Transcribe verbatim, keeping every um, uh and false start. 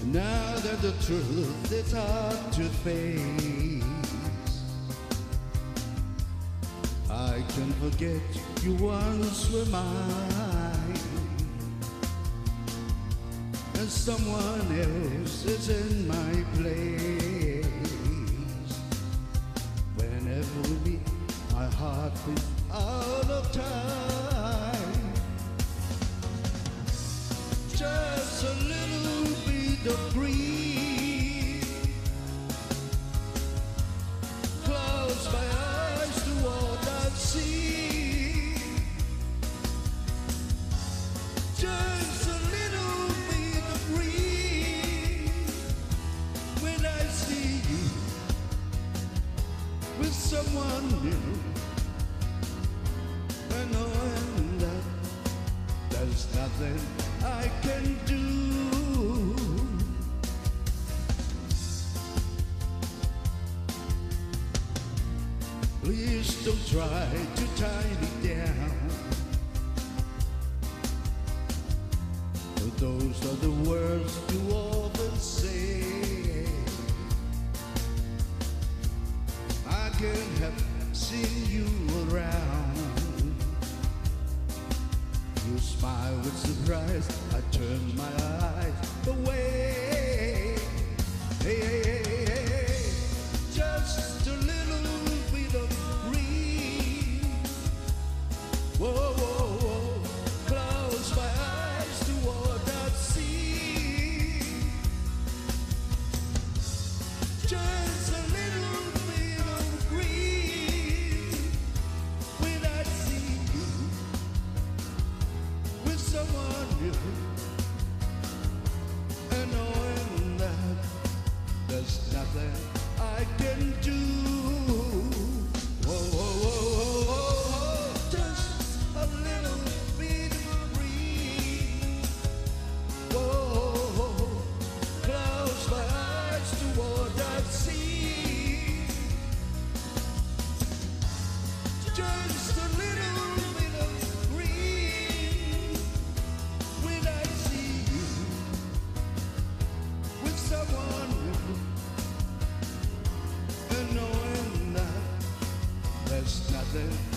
Now that the truth is hard to face, I can forget you once were mine, and someone else is in my place. Whenever we meet, my heart beats out of time. Just a little bit of breeze, close my eyes to what I see. Just a little bit of breeze when I see you with someone new, and knowing that there's nothing I can do. Please don't try to tie me down. Those are the words you often say. I can't help seeing you around. You smile with surprise, I turn my eyes away. Hey, hey, hey, hey, just a little bit of breeze. Whoa, whoa, whoa, close my eyes to what I see. Just a little bit of breeze when I see you with someone new, and knowing that there's nothing I can do. Whoa, whoa, whoa, whoa, whoa, just a little bit of breeze. Whoa, close my eyes to what I see. Just a little bit of breeze when I see you with someone new, and knowing that there's nothing